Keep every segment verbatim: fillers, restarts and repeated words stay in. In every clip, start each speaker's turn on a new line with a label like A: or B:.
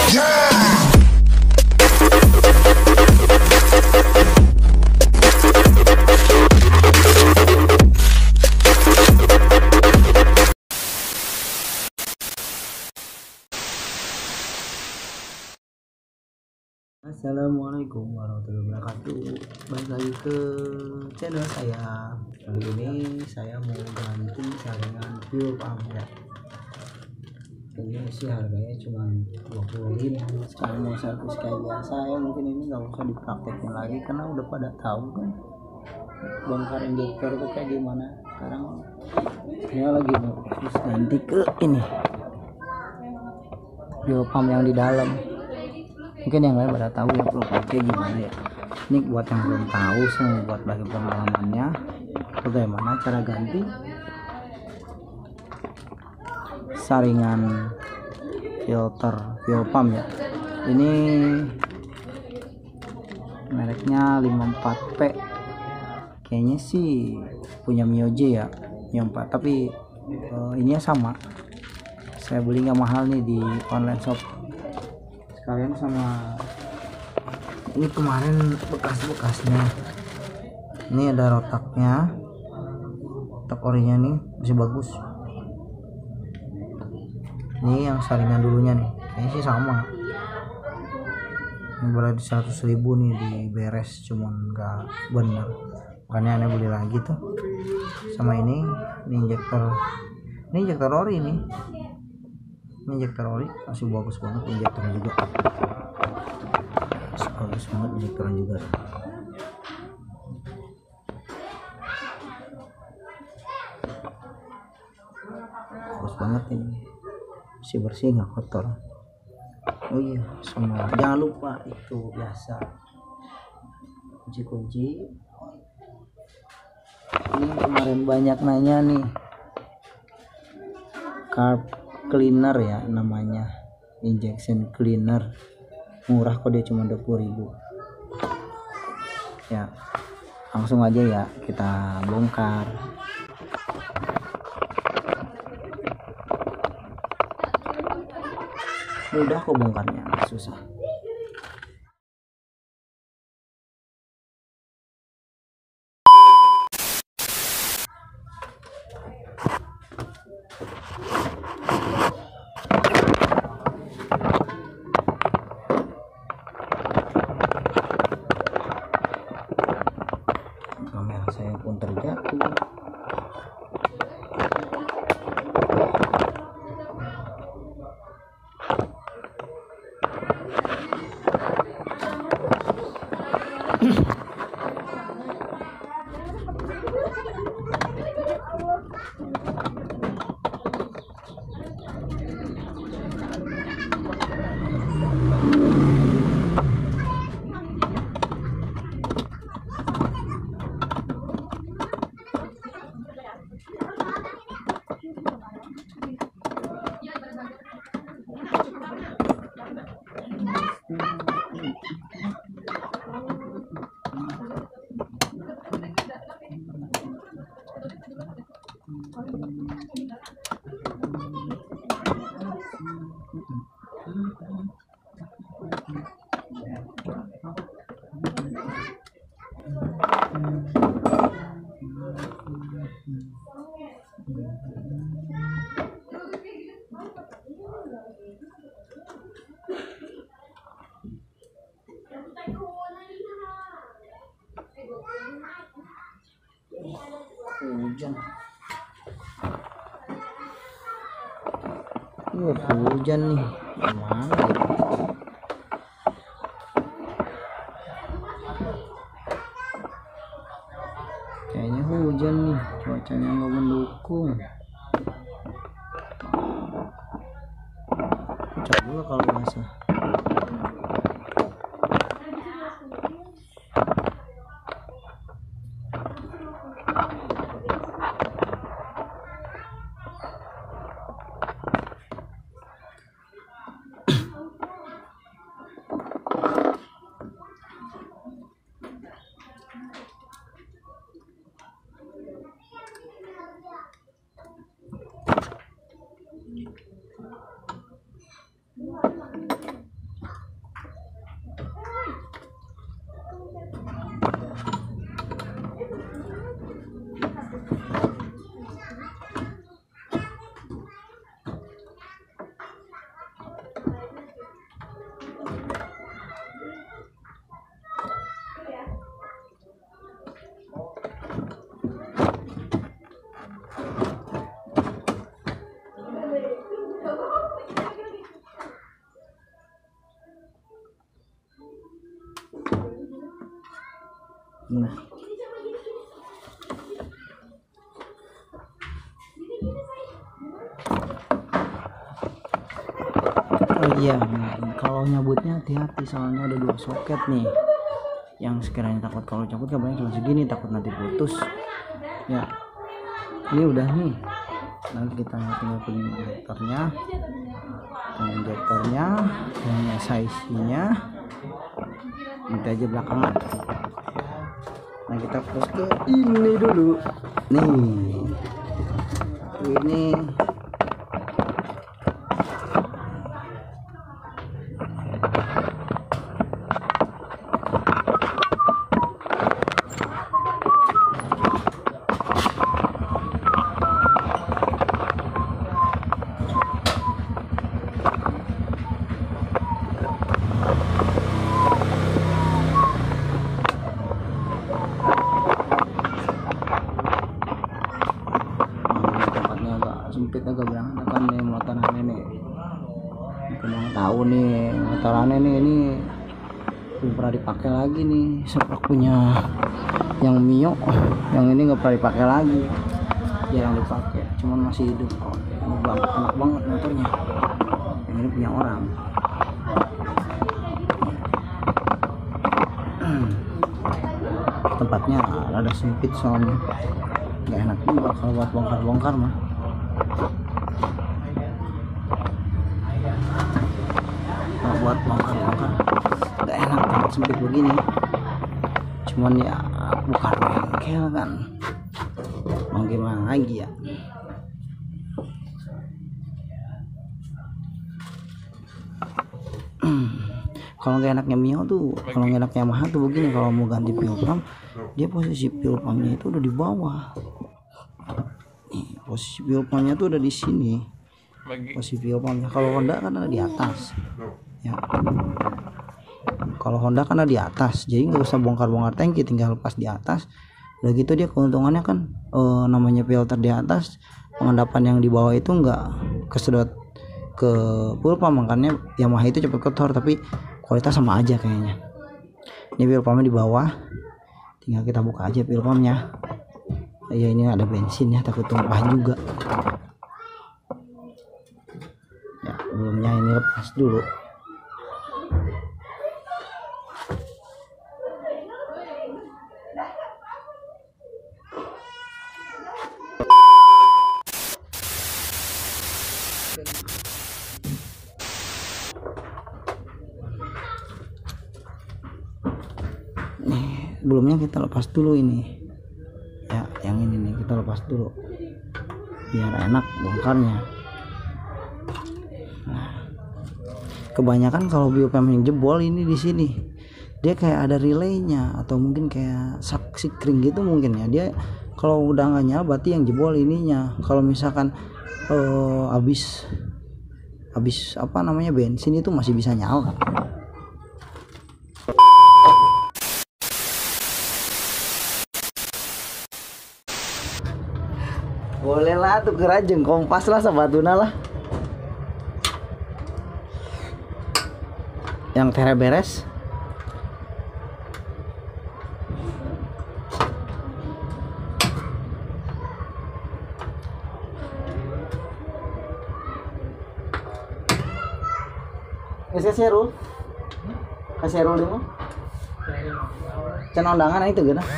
A: Assalamualaikum warahmatullahi wabarakatuh. Balik lagi ke channel saya. Kali ini saya mau ganti saringan fuel pump ya. Ini sih harganya cuma dua puluh ribu. Sekarang mau servis kayak biasa ya. Mungkin ini nggak usah dipraktekin lagi karena udah pada tahu kan bongkar injektor itu kayak gimana. Sekarang saya lagi mau terus ganti ke ini fuel pump yang di dalam. Mungkin yang lain pada tahu ya perlu pakai gimana ya. Ini buat yang belum tahu, saya mau buat bagi pengalamannya bagaimana cara ganti saringan filter fuel pump ya. Ini mereknya lima puluh empat P, kayaknya sih punya Mioje ya, lima puluh empat, tapi uh, ininya sama. Saya beli nggak mahal nih di online shop kalian sama ini kemarin bekas-bekasnya. Ini ada rotaknya, rotak orinya nih masih bagus. Ini yang saringan dulunya nih kayaknya sih sama. Ini berarti seratus ribu nih di beres, cuman nggak bener, makanya aneh beli lagi tuh. Sama ini, ini injektor, ini injektor ori nih. Ini injektor oli masih bagus banget, injektornya juga masih bagus banget, injektornya juga bagus banget, ini masih bersih nggak kotor. Oh iya, semua jangan lupa itu biasa kunci-kunci. Ini kemarin banyak nanya nih, carb cleaner ya namanya, injection cleaner, murah kok, dia cuma dua puluh ribu ya. Langsung aja ya kita bongkar. Mudah kok bongkarnya, nggak susah. Kamera saya pun terjatuh. Hujan. Iya, hujan nih. Gimana ya? Kayaknya hujan nih, cuacanya nggak mendukung. Hujan juga kalau basah. Nah. Oh iya, kalau nyabutnya hati-hati soalnya ada dua soket nih. Yang sekiranya takut kalau cabut kabelnya cuma segini, takut nanti putus. Ya, ini udah nih. Nanti kita tinggal pilih injektornya, injektornya, yang S I C-nya. Nanti aja belakangan. Nah kita fokus ke ini dulu. Nih, ini. Sempit agak berantakan nih motor aneh nih. Kurang tahu nih motor aneh nih, ini belum pernah dipakai lagi nih. Sempat punya yang Mio, yang ini nggak pernah dipakai lagi, jarang dipakai, cuman masih hidup. Oh, ini banget, enak banget motornya. Yang ini punya orang. Tempatnya rada sempit soalnya, nggak enak juga kalau buat bongkar-bongkar mah. Kalau buat bongkar-bongkar nggak enak tempat sempit begini. Cuman ya bukan bengkel kan, mau gimana lagi ya. Kalau nggak enaknya Mio tuh, kalau nggak enaknya Yamaha tuh begini, kalau mau ganti fuel pump, dia posisi fuel pumpnya itu udah di bawah. Nih, posisi fuel pumpnya tuh udah di sini. Posisi fuel pumpnya. Kalau Honda kan ada di atas. Ya. Kalau Honda kan ada di atas, jadi nggak usah bongkar-bongkar tangki, tinggal lepas di atas. Udah gitu dia keuntungannya kan eh, namanya filter di atas, pengendapan yang di bawah itu nggak kesedot ke fuel pump, makanya Yamaha itu cepet kotor, tapi kualitas sama aja kayaknya. Ini fuel pumpnya di bawah, tinggal kita buka aja fuel pumpnya. Ya ini ada bensin ya, takut tumpah juga. Ya belumnya ini lepas dulu. Nih sebelumnya kita lepas dulu ini ya, yang ini nih kita lepas dulu biar enak bongkarnya. Nah, kebanyakan kalau biopem yang jebol ini di sini dia kayak ada relaynya atau mungkin kayak saksi kring gitu mungkin ya. Dia kalau udah nggak nyala berarti yang jebol ininya. Kalau misalkan uh, habis habis apa namanya bensin itu masih bisa nyala. Boleh lah tuh kerajeng kompas lah sabatuna lah. Yang tere beres. Kasih serul. Kasih serul dulu. Can undangan itu gana.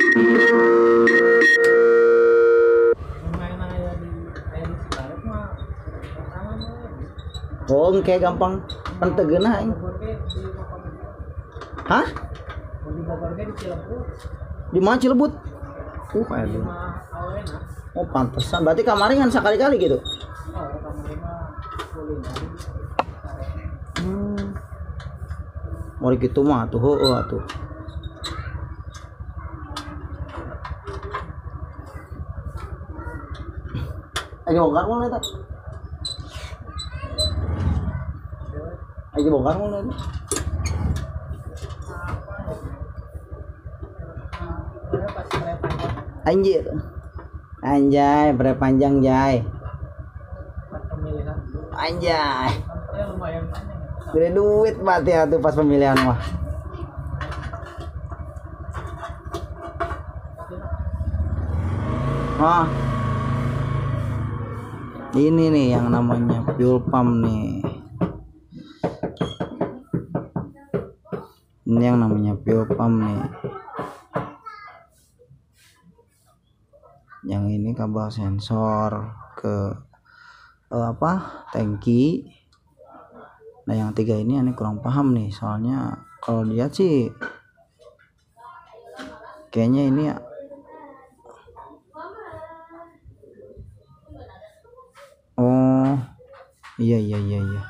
A: Oh, kayak gampang pentegena ini. Hah? Di mana Cilebut? Uh, kayak gitu. Oh, pantesan. Berarti kamaringan sekali-kali gitu. Hmm. Mau gitu mah tuh, oh, tuh. Ayo bongkar mau lihat. Ayo bongkar mau lihat. Anjir. Anjay, bre panjang jay. Anjay. Gede duit berarti ya tuh pas pemilihan mah. Oh, ini nih yang namanya fuel pump nih. Ini yang namanya fuel pump nih. Yang ini kabel sensor ke eh, apa tangki. Nah yang tiga ini aneh kurang paham nih, soalnya kalau lihat sih kayaknya ini ya oh iya iya iya iya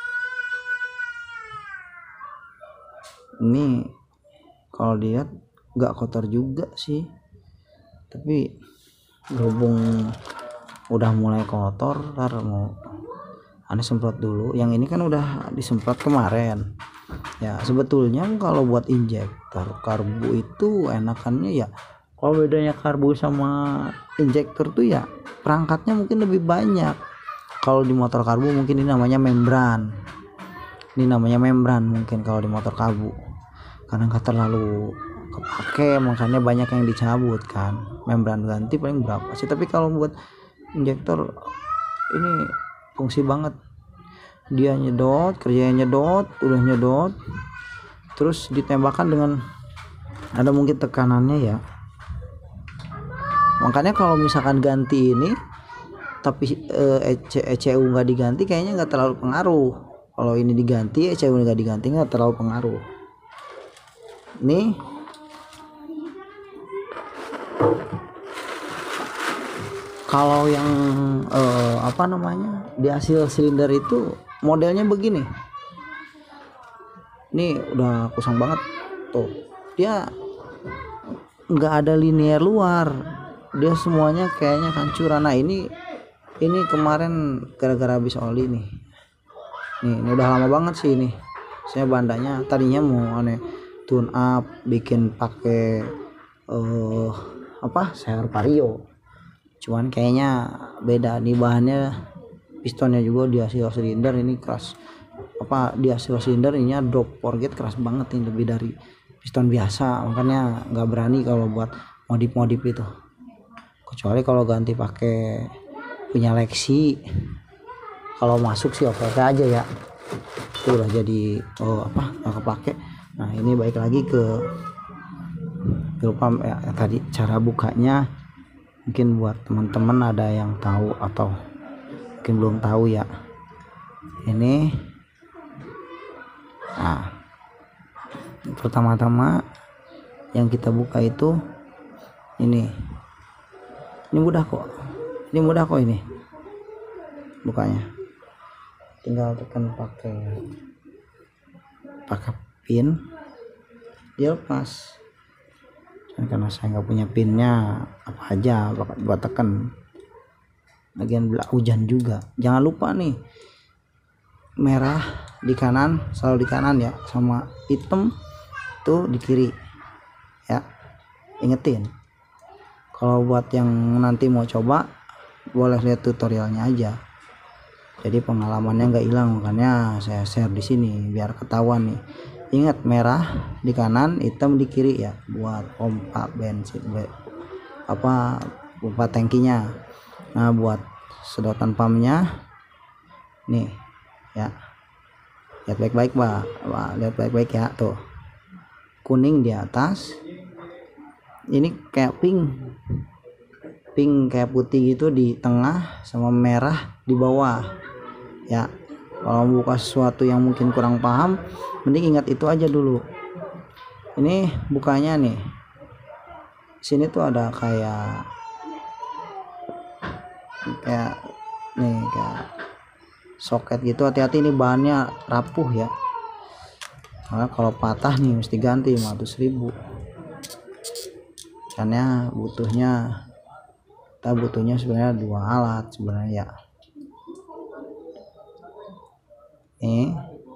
A: ini kalau lihat nggak kotor juga sih, tapi berhubung udah mulai kotor ntar mau aneh semprot dulu. Yang ini kan udah disemprot kemarin ya. Sebetulnya kalau buat injektor karbu itu enakannya ya, kalau bedanya karbu sama injektor tuh ya perangkatnya mungkin lebih banyak. Kalau di motor karbu mungkin ini namanya membran, ini namanya membran mungkin kalau di motor karbu, karena nggak terlalu kepake makanya banyak yang dicabut kan. Membran ganti paling berapa sih, tapi kalau buat injektor ini fungsi banget. Dia nyedot, kerjanya nyedot, udah nyedot terus ditembakkan dengan ada mungkin tekanannya ya. Makanya kalau misalkan ganti ini tapi E C U nggak diganti kayaknya nggak terlalu pengaruh. Kalau ini diganti E C U nggak diganti nggak terlalu pengaruh. Nih kalau yang eh, apa namanya di hasil silinder itu modelnya begini. Ini udah kusang banget tuh, dia nggak ada linear luar, dia semuanya kayaknya hancuran. Nah ini ini kemarin gara-gara habis oli nih. Nih ini udah lama banget sih ini. Saya bandanya tadinya mau aneh tune up bikin pakai uh, apa sayur vario, cuman kayaknya beda nih bahannya. Pistonnya juga di hasil silinder ini keras, apa di hasil silinder ininya drop forget keras banget ini, lebih dari piston biasa. Makanya nggak berani kalau buat modif-modif itu, kecuali kalau ganti pakai punya Lexi. Kalau masuk sih oke aja ya, itu udah jadi oh apa nggak kepake. Nah ini balik lagi ke fuel pump ya, tadi cara bukanya mungkin buat teman-teman ada yang tahu atau mungkin belum tahu ya. Ini nah pertama-tama yang kita buka itu ini ini mudah kok ini mudah kok ini bukanya, tinggal tekan pakai pakai pin dia lepas. Dan karena saya nggak punya pinnya, apa aja buat tekan. Bagian belakang hujan juga, jangan lupa nih merah di kanan, selalu di kanan ya, sama hitam tuh di kiri ya, ingetin. Kalau buat yang nanti mau coba boleh lihat tutorialnya aja, jadi pengalamannya nggak hilang. Makanya saya share di sini biar ketahuan nih. Ingat merah di kanan, hitam di kiri ya, buat pompa bensin apa pompa tangkinya. Nah buat sedotan pumpnya nih ya, lihat baik-baik bah, lihat baik-baik ya tuh, kuning di atas, ini kayak pink pink kayak putih gitu di tengah, sama merah di bawah ya. Kalau buka sesuatu yang mungkin kurang paham, mending ingat itu aja dulu. Ini bukanya nih, sini tuh ada kayak kayak nih kayak soket gitu. Hati-hati ini bahannya rapuh ya, karena kalau patah nih mesti ganti lima ratus ribu. Karena butuhnya kita butuhnya sebenarnya dua alat sebenarnya ya. Ini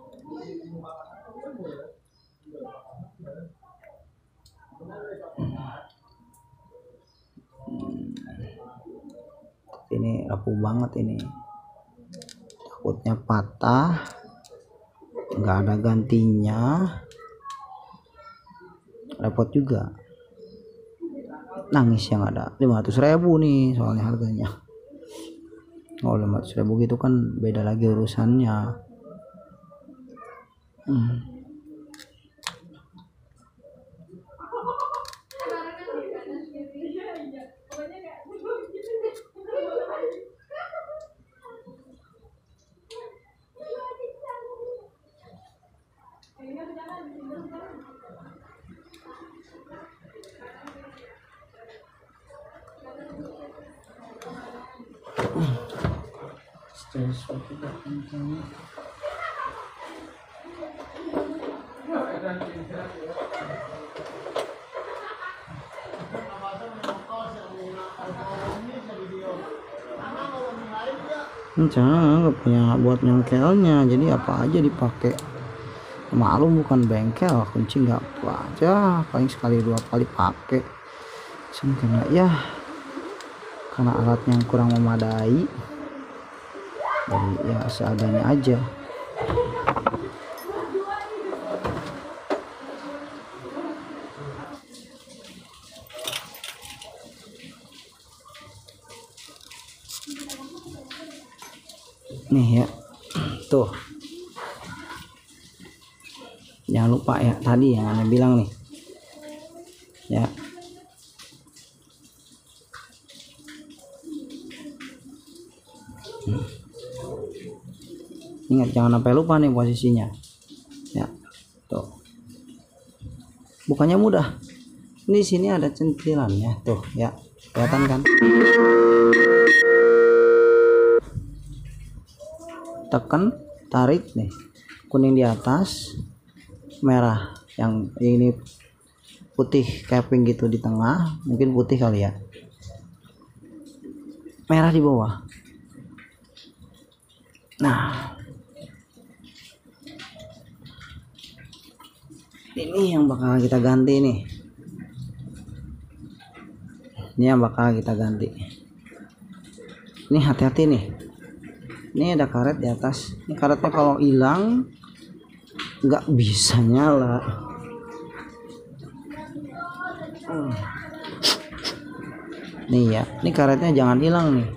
A: ini rapuh banget ini, takutnya patah, nggak ada gantinya, repot juga. nangis yang ada lima ratus ribu nih soalnya harganya. Oh, lima ratus ribu gitu kan beda lagi urusannya. hmm. Jangan nggak punya buat nyongkelnya, jadi apa aja dipakai. Malu bukan bengkel, kunci nggak aja paling sekali dua kali pakai. Cuma karena ya karena alatnya yang kurang memadai, jadi ya seadanya aja. Nih ya, tuh jangan lupa ya tadi yang Anda bilang nih ya. hmm. Ingat jangan sampai lupa nih posisinya ya. Tuh bukannya mudah, ini sini ada centilannya tuh ya, kelihatan kan. Tekan, tarik nih, kuning di atas, merah yang ini putih capping gitu di tengah, mungkin putih kali ya, merah di bawah. Nah ini yang bakal kita ganti nih, ini yang bakal kita ganti. Ini hati-hati nih, ini ada karet di atas. Ini karetnya kalau hilang nggak bisa nyala. hmm. Nih ya, ini karetnya jangan hilang nih.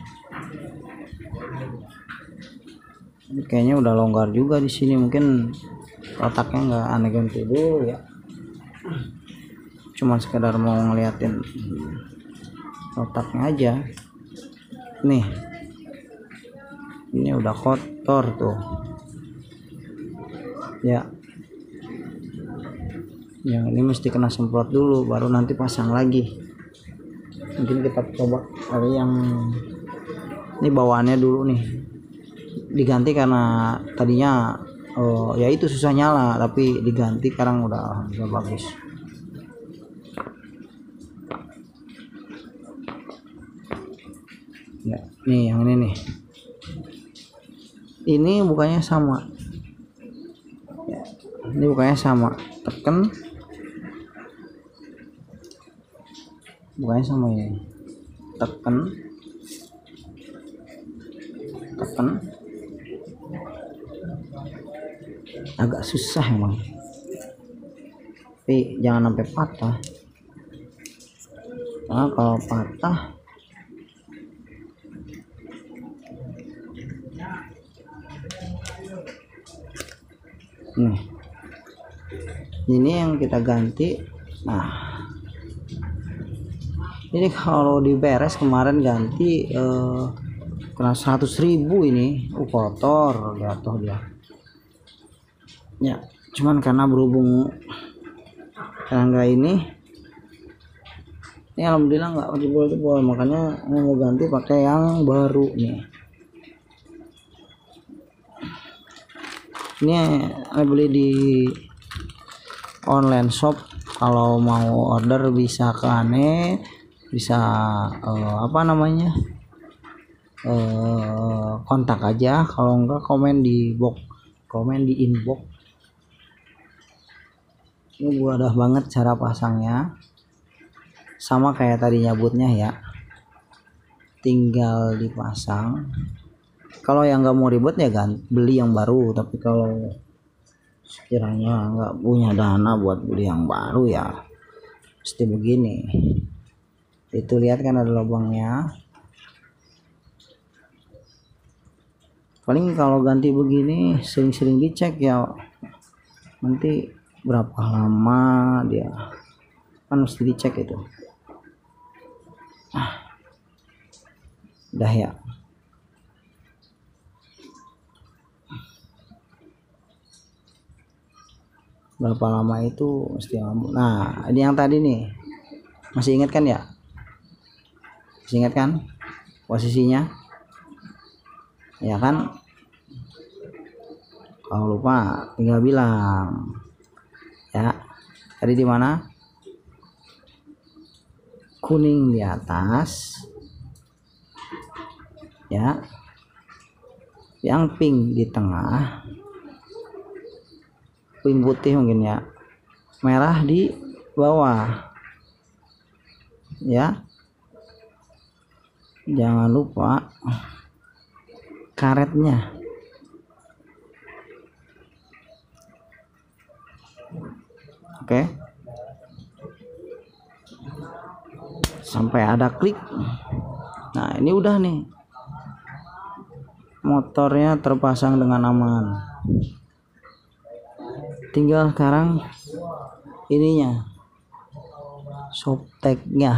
A: Ini kayaknya udah longgar juga di sini, mungkin otaknya nggak aneh ganti dulu ya. Cuman sekedar mau ngeliatin otaknya aja. Nih, ini udah kotor tuh ya. Yang ini mesti kena semprot dulu baru nanti pasang lagi. Mungkin kita coba kali yang ini bawaannya dulu nih diganti, karena tadinya oh, ya itu susah nyala, tapi diganti sekarang udah udah bagus ya. Nih yang ini nih, ini bukannya sama ya, ini bukannya sama, tekan bukannya sama ya, tekan tekan agak susah emang, tapi jangan sampai patah. Nah kalau patah nih, ini yang kita ganti. Nah ini kalau diberes kemarin ganti eh, kena seratus ribu ini. Uh, kotor jatuh dia ya. Cuman karena berhubung tangga ini ini alhamdulillah nggak jebol-jebol, makanya mau ganti pakai yang baru nih. Ini saya beli di online shop, kalau mau order bisa ke Ane, bisa eh, apa namanya eh, kontak aja, kalau enggak komen di box, komen di inbox. Ini mudah banget cara pasangnya, sama kayak tadi nyabutnya ya, tinggal dipasang. Kalau yang nggak mau ribet ya kan beli yang baru, tapi kalau sekiranya nggak punya dana buat beli yang baru ya mesti begini. Itu lihat kan ada lubangnya. Paling kalau ganti begini sering-sering dicek ya, nanti berapa lama dia kan mesti dicek itu. Ah, udah ya. Berapa lama itu mesti lama. Nah ini yang tadi nih, masih ingat kan ya? Masih ingat kan posisinya? Ya kan? Kalau lupa tinggal bilang ya. Tadi di mana? Kuning di atas ya, yang pink di tengah, pink putih mungkin ya, merah di bawah ya. Jangan lupa karetnya. Oke, sampai ada klik. Nah ini udah nih, motornya terpasang dengan aman. Tinggal sekarang ininya, softteknya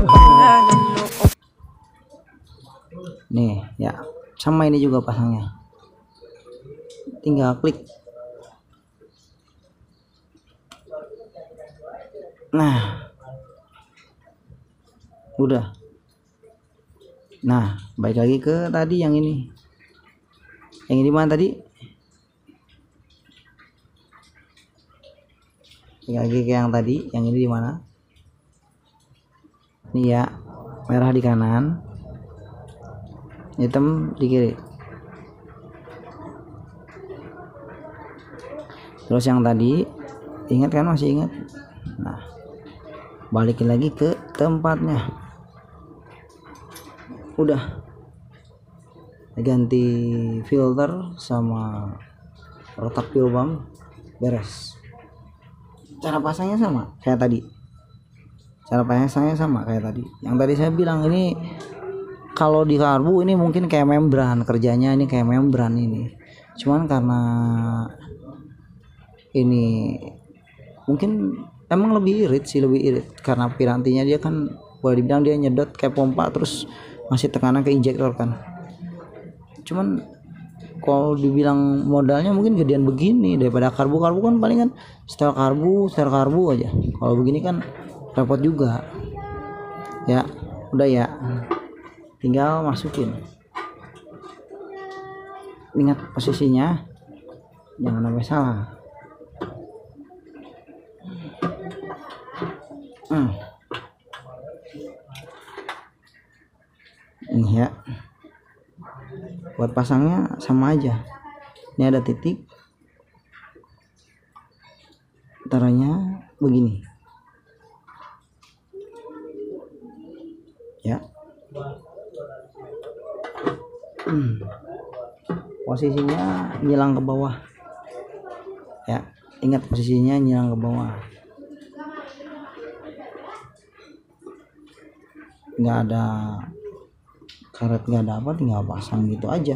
A: nih ya, sama ini juga pasangnya, tinggal klik. Nah udah. Nah balik lagi ke tadi yang ini, yang ini mana tadi, lagi ke yang tadi, yang ini di mana? Ini ya, merah di kanan, hitam di kiri. Terus yang tadi ingat kan, masih ingat? Nah balikin lagi ke tempatnya. Udah ganti filter sama retak fuel pump, beres. Cara pasangnya sama kayak tadi, cara pasangnya sama kayak tadi. Yang tadi saya bilang ini kalau di karbu ini mungkin kayak membran, kerjanya ini kayak membran ini, cuman karena ini mungkin emang lebih irit sih, lebih irit karena pirantinya dia kan boleh dibilang dia nyedot kayak pompa, terus masih tekanan ke injektor kan. Cuman kalau dibilang modalnya mungkin gedean begini daripada karbu. Karbu kan paling kan setel karbu setel karbu aja. Kalau begini kan repot juga ya. Udah ya, tinggal masukin. Ingat posisinya, jangan sampai salah. hmm. Ini ya, buat pasangnya sama aja. Ini ada titik, taruhnya begini ya. hmm. Posisinya nyilang ke bawah ya, ingat posisinya nyilang ke bawah, nggak ada karet, nggak ada apa, tinggal pasang gitu aja.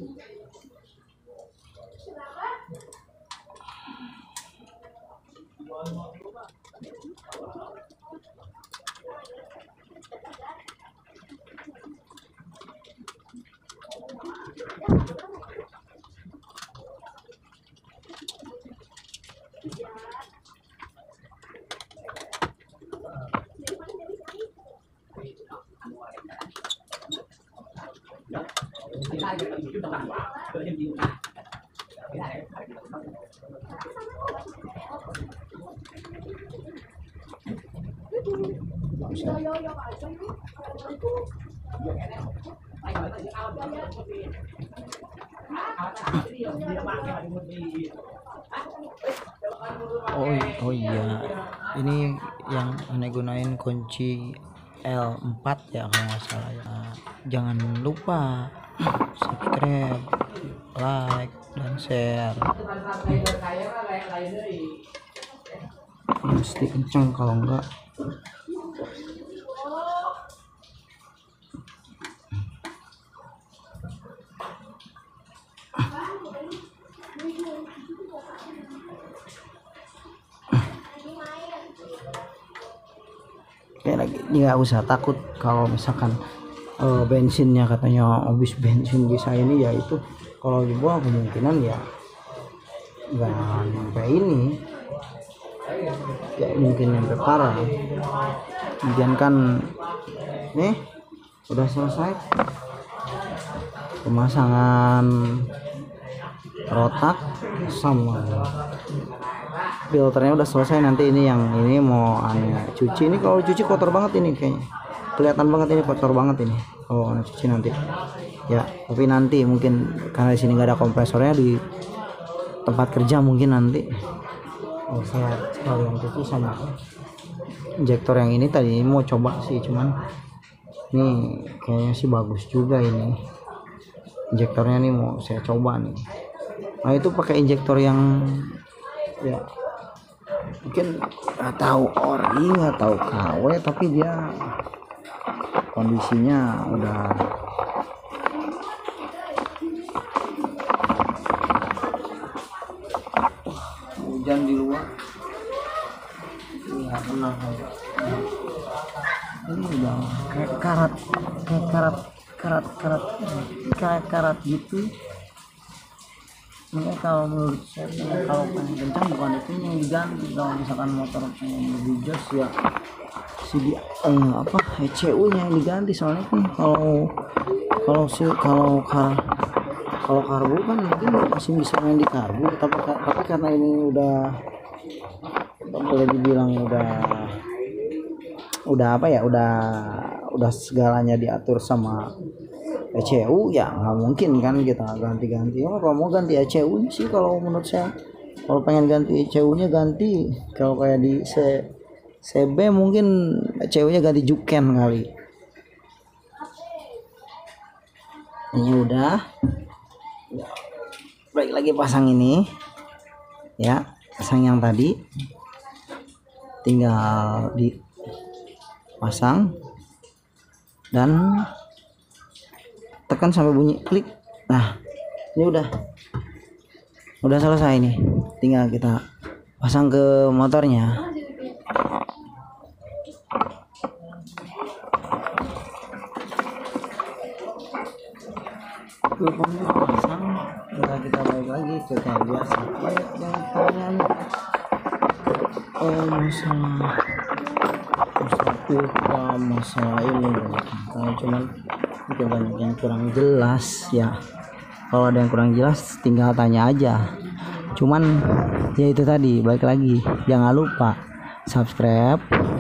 A: Oh, oh iya, ini yang aneh gunain kunci L empat ya kalau nggak salah ya. Jangan lupa subscribe, like, dan share. Mesti kenceng, kalau enggak kayak lagi nggak usah takut kalau misalkan uh, bensinnya katanya habis bensin di saya ini, ya itu kalau dibuang kemungkinan ya nggak nyampe ini, ya mungkin nyampe parah. Kemudian kan nih udah selesai pemasangan rotak sama filternya udah selesai. Nanti ini yang ini mau aneh cuci. Ini kalau cuci kotor banget ini, kayaknya kelihatan banget ini kotor banget ini kalau aneh cuci nanti ya. Tapi nanti mungkin karena di sini nggak ada kompresornya di tempat kerja, mungkin nanti oh, saya sekalian cuci sama injektor yang ini. Tadi mau coba sih, cuman ini kayaknya sih bagus juga ini injektornya nih, mau saya coba nih. Nah itu pakai injektor yang ya mungkin nggak tahu ori, nggak tahu K W, tapi dia kondisinya udah hujan di luar, nggak tenang. Ini udah kayak karat, kayak karat, karat, karat, kayak karat gitu. Ini kalau menurut saya, kalau pengen kencang bukan itu yang diganti. Kalau misalkan motor pengen lebih jos ya si di eh, apa E C U nya yang diganti. Soalnya kan kalau kalau si kalau kar kalau karbu kan mungkin masih bisa main di karbu, tapi tapi karena ini udah boleh dibilang udah udah apa ya udah udah segalanya diatur sama E C U, ya nggak mungkin kan kita ganti-ganti. Oh, kalau mau ganti E C U sih kalau menurut saya, kalau pengen ganti E C U nya ganti, kalau kayak di C, CB mungkin E C U nya ganti juken kali. Ini udah baik lagi pasang ini ya, pasang yang tadi tinggal dipasang dan tekan sampai bunyi klik. Nah ini udah udah selesai nih, tinggal kita pasang ke motornya. Pilpomnya pasang, udah kita balik lagi ke kayak biasa. Banyak yang tanya oh masalah masalah pilpom, masalah ini nah, cuman mungkin banyak yang kurang jelas ya. Kalau ada yang kurang jelas tinggal tanya aja. Cuman ya itu tadi, balik lagi, jangan lupa subscribe,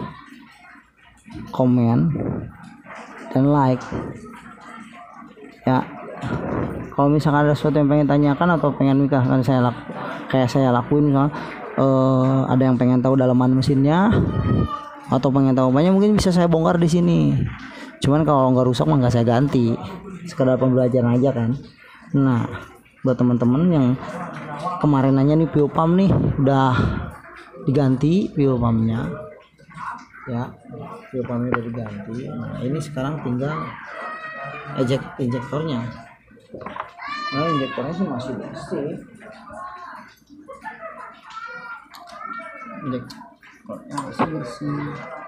A: komen, dan like ya. Kalau misalkan ada sesuatu yang pengen tanyakan atau pengen nikah kan saya laku, kayak saya lakuin misalnya eh, ada yang pengen tahu dalaman mesinnya atau pengen tahu banyak, mungkin bisa saya bongkar di sini. Cuman kalau nggak rusak mah nggak saya ganti, sekedar pembelajaran aja kan. Nah buat teman-teman yang kemarin nanya nih fuel pump nih udah diganti fuel pumpnya ya, fuel pumpnya udah diganti. Nah ini sekarang tinggal ejek injektornya. Nah injektornya sih masih bersih, injektornya masih bersih.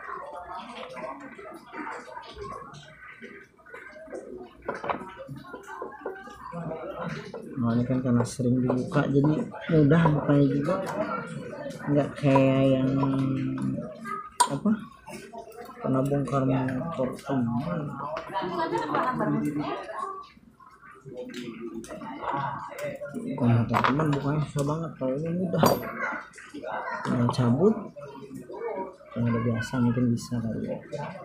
A: Nah ini kan karena sering dibuka jadi mudah bukanya juga, nggak kayak yang apa pernah bongkar motor teman. Kalau motor teman bukanya susah banget, kalau ini mudah, tinggal cabut. Yang udah biasa mungkin bisa kali ya.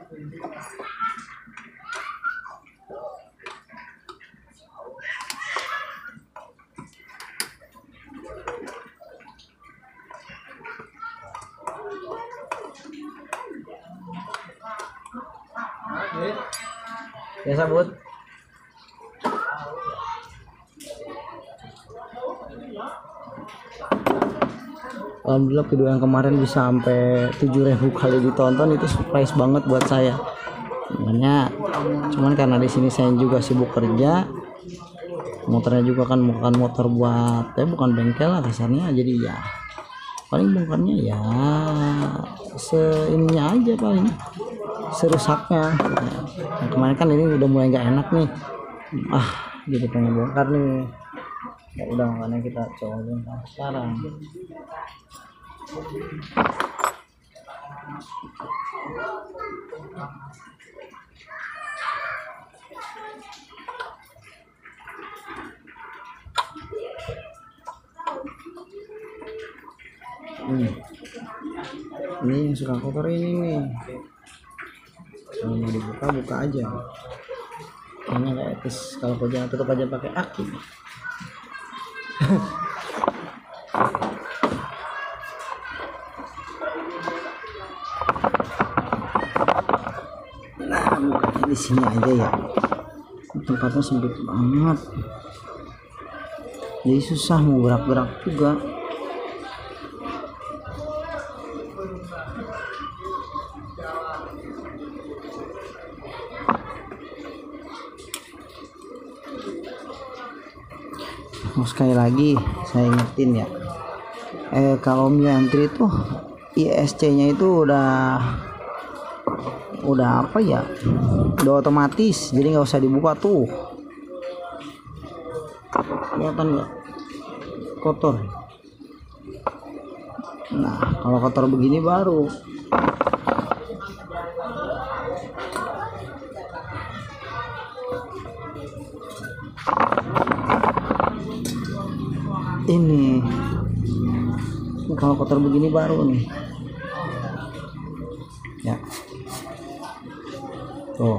A: Ya sabut. Alhamdulillah video yang kemarin bisa sampai tujuh ribu kali ditonton, itu surprise banget buat saya. Makanya cuman karena di sini saya juga sibuk kerja, motornya juga kan bukan motor buat ya bukan bengkel lah kasarnya, jadi ya paling bongkarnya ya seininya aja paling. serusaknya. Nah, kemarin kan ini udah mulai nggak enak nih, ah jadi pengen bongkar nih. Ya udah, makanya kita coba bongkar sekarang. Hmm. Ini yang suka kotor ini nih, kalau mau dibuka buka aja, kayaknya nggak etis kalau kau jangan tutup aja pakai aki. Nah, bukanya di sini aja ya, tempatnya sempit banget, jadi susah mau gerak-gerak juga. Oh, sekali lagi saya ingetin ya, eh kalau Mio M tiga itu I S C nya itu udah udah apa ya, udah otomatis, jadi nggak usah dibuka tuh, kelihatan nggak kotor. Nah kalau kotor begini baru ini, kalau kotor begini baru nih ya tuh.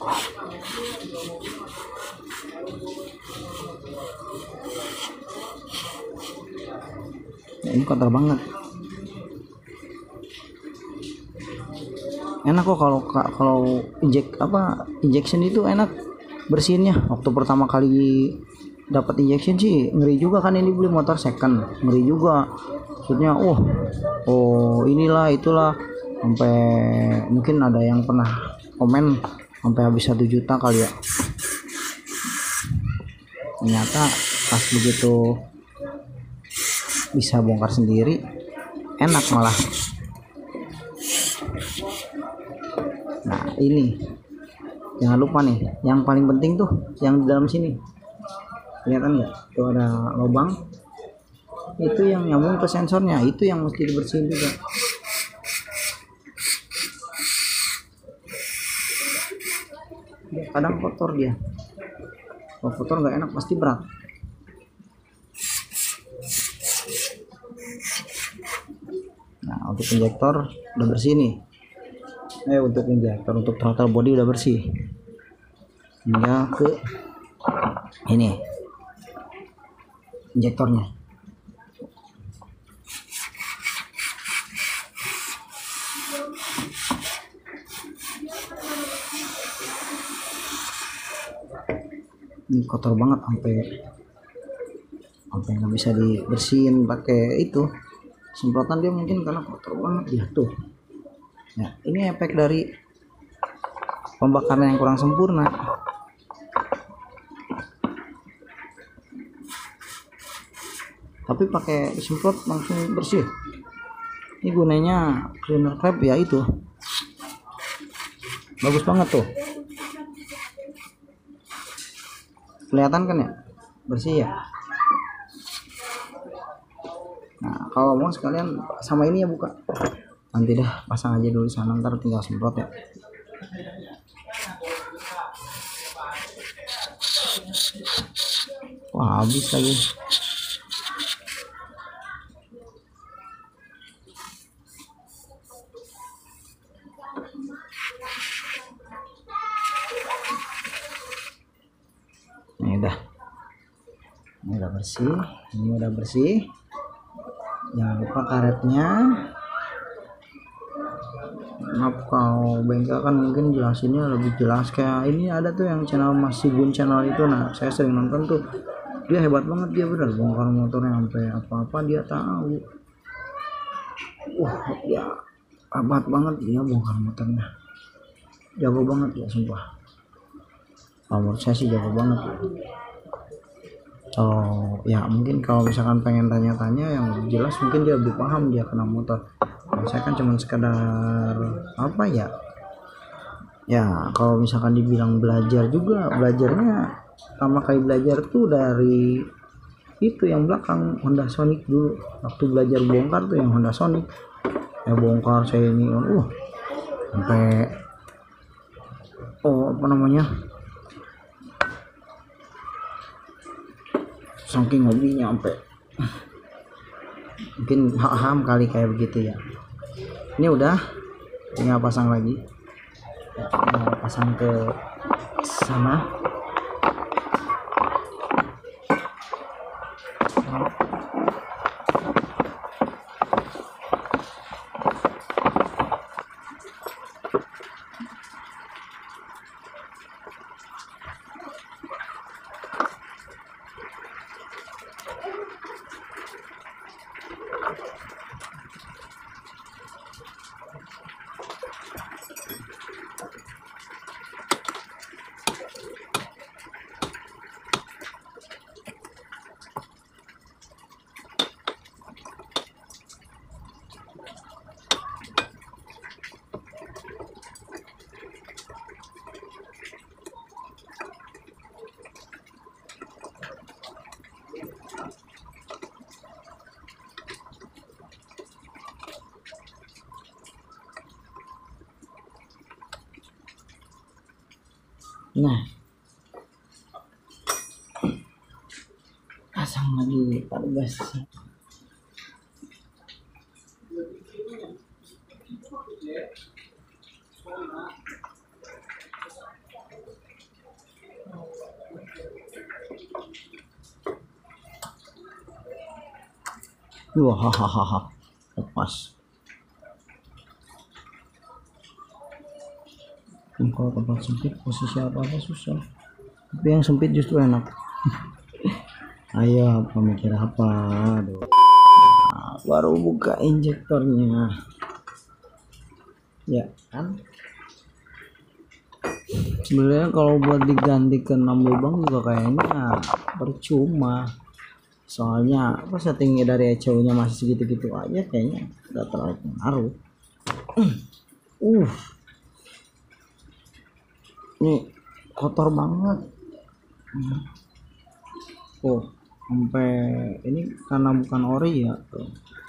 A: Nah, ini kotor banget. Enak kok kalau kalau injek apa injection itu enak bersihinnya. Waktu pertama kali dapat injection sih ngeri juga, kan ini beli motor second, ngeri juga maksudnya. oh oh inilah itulah, sampai mungkin ada yang pernah komen sampai habis satu juta kali ya. Ternyata pas begitu bisa bongkar sendiri enak malah. Nah ini jangan lupa nih, yang paling penting tuh yang di dalam sini, kelihatan nggak tuh ada lubang, itu yang nyambung ke sensornya, itu yang mesti dibersihin juga. Dia kadang kotor, dia kalau kotor nggak enak, pasti berat. Nah untuk injektor udah bersih nih, eh untuk injektor untuk throttle body udah bersih, hingga ke ini injektornya. Ini kotor banget, sampai sampai nggak bisa dibersihin pakai itu semprotan dia, mungkin karena kotor banget dia tuh. Nah ini efek dari pembakaran yang kurang sempurna. Tapi pakai semprot langsung bersih. Ini gunanya cleaner crab ya, itu bagus banget tuh, kelihatan kan ya, bersih ya. Nah kalau mau sekalian sama ini ya buka, nanti dah pasang aja dulu sana, ntar tinggal semprot ya. Wah habis lagi. Ini udah, ini udah bersih, ini udah bersih. Jangan lupa karetnya. Maaf kalau bengkel kan mungkin jelasinnya lebih jelas, kayak ini ada tuh yang channel Mas Sigun channel itu. Nah saya sering nonton tuh, dia hebat banget, dia bener bongkar motornya sampai apa-apa dia tahu. Wah ya hebat banget dia bongkar motornya, jago banget ya sumpah. Kalau menurut saya sih jago banget ya. Oh ya mungkin kalau misalkan pengen tanya-tanya yang jelas, mungkin dia lebih paham, dia kena motor. Nah, saya kan cuma sekedar apa ya, Ya kalau misalkan dibilang belajar juga, belajarnya pertama kali belajar tuh dari itu yang belakang Honda Sonic dulu. Waktu belajar bongkar tuh yang Honda Sonic ya, bongkar saya ini uh sampai oh apa namanya saking hobinya sampai mungkin ham kali kayak begitu ya. Ini udah tinggal pasang lagi ya, tinggal pasang ke sana. Nah, pasang lagi pada gas. Wah, hahaha, lepas. Kalau tempat sempit posisi apa-apa susah, tapi yang sempit justru enak. Ayo pemikir apa? Aduh. Nah, baru buka injektornya ya kan. Sebenarnya kalau buat diganti ke enam lubang juga kayaknya percuma, soalnya apa settingnya dari E C U nya masih segitu-gitu aja, kayaknya nggak terlalu pengaruh. uh Ini kotor banget. Oh, sampai ini karena bukan ori ya. Tuh.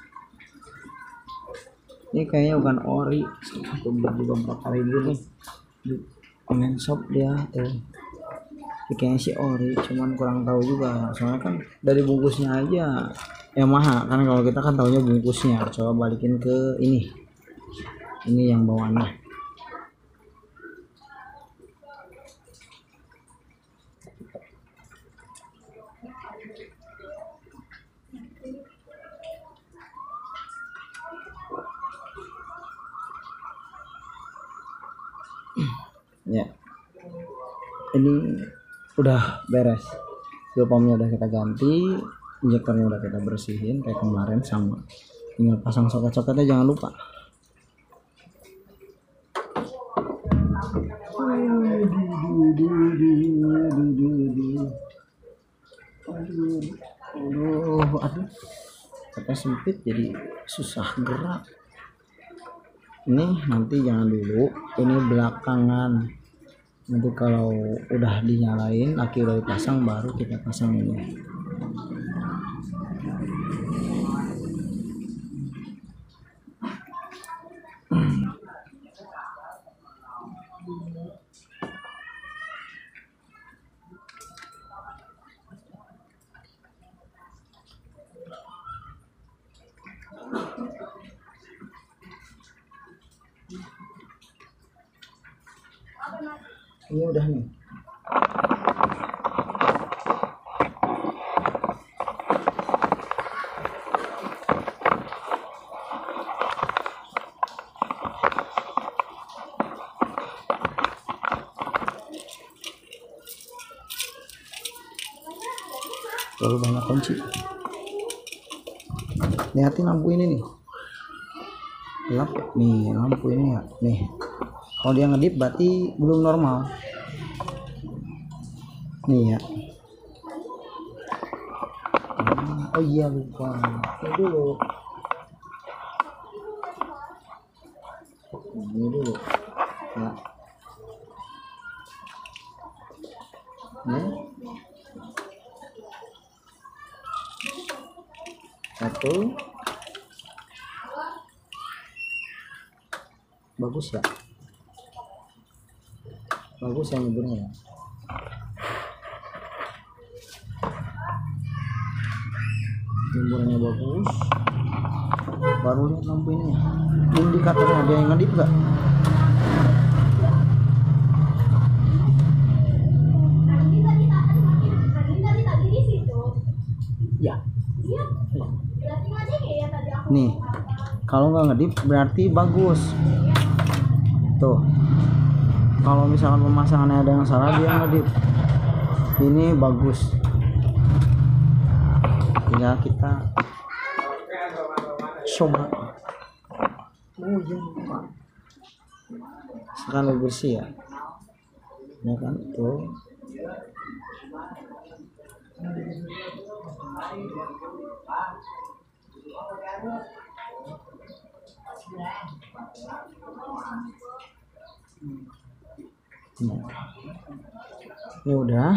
A: Ini kayaknya bukan ori. Aku beli juga berapa ribu nih di online shop dia tuh. Ini kayaknya sih ori, cuman kurang tahu juga. Soalnya kan dari bungkusnya aja Yamaha kan, kalau kita kan taunya bungkusnya. Coba balikin ke ini. Ini yang bawaannya. Ya, ini udah beres, fuel pumpnya udah kita ganti, injektornya udah kita bersihin kayak kemarin sama, tinggal pasang soket-soketnya jangan lupa. Aduh, aduh, katanya sempit jadi susah gerak. Ini nanti jangan dulu, ini belakangan. Nanti kalau udah dinyalain, aki udah dipasang, baru kita pasang ini. Ini udah nih. Terlalu banyak kunci. Lihatin lampu ini nih. Gelap nih lampu ini ya. Nih. Kalau dia ngedip berarti belum normal. Nih ya. Oh iya lupa. Ini dulu. Ini dulu. Ya. Satu. Bagus ya, bagus ya nyeburnya ya. Nyemburannya bagus. Baru lihat lampu ini ya. Indikatornya ada yang ngedip nggak? Ya. Nih, kalau nggak ngedip berarti bagus. Tuh, kalau misalkan pemasangannya ada yang salah dia ngedip. Ini bagus. Tinggal kita coba. Oh iya lupa. Sekarang lebih bersih ya. Ya kan tuh. Nah, ini udah.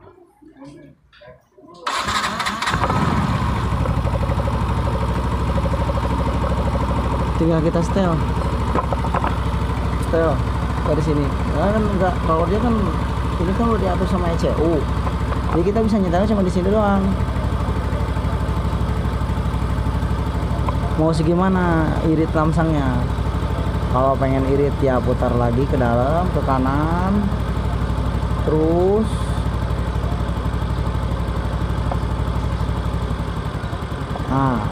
A: Tinggal kita setel, setel dari sini. Nah, kan enggak, kalau dia kan ini kan udah diatur sama E C U, jadi kita bisa nyetelnya cuma di sini doang. Mau segimana irit lamsangnya? Kalau pengen irit ya putar lagi ke dalam, ke kanan, terus nah,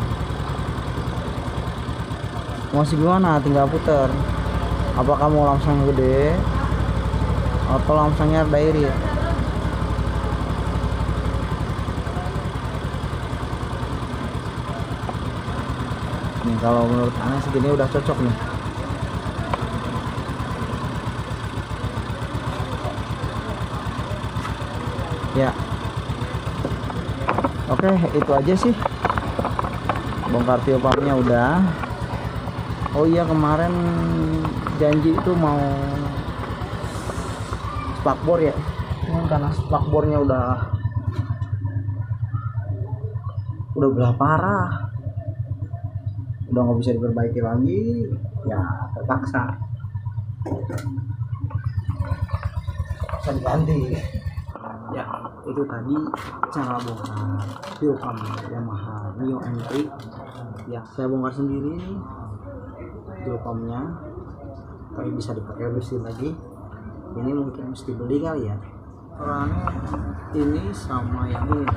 A: mau segimana tinggal putar. Apakah mau lamsang gede atau lamsangnya ada irit? Nih kalau menurut aneh segini udah cocok nih. Ya, oke itu aja sih. Bongkar fuel pumpnya udah. Oh iya, kemarin janji itu mau spakbor ya, karena spakbornya udah udah belah parah, udah nggak bisa diperbaiki lagi, ya terpaksa bisa diganti. Ya itu tadi cara bongkar fuel pump Yamaha Mio M tiga. Ya saya bongkar sendiri fuel pumpnya, tapi bisa dipakai mesin lagi. Ini mungkin mesti beli kali ya, soalnya ini sama yang ini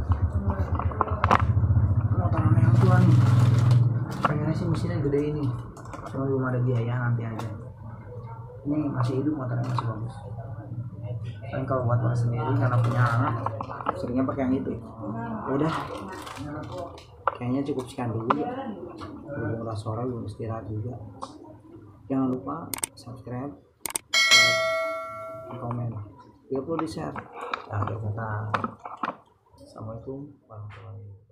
A: motor yang tua nih. Pengennya sih mesinnya gede ini, cuma belum ada biaya, nanti aja. Ini masih hidup, motornya masih bagus. Kan kalau buat orang sendiri karena punya anak seringnya pakai yang itu. Ya udah, kayaknya cukup sekian dulu ya. Belum udah sore, belum istirahat juga. Jangan lupa subscribe, like, komen, ya perlu di share. Nah, kata assalamualaikum warahmatullahi wabarakatuh.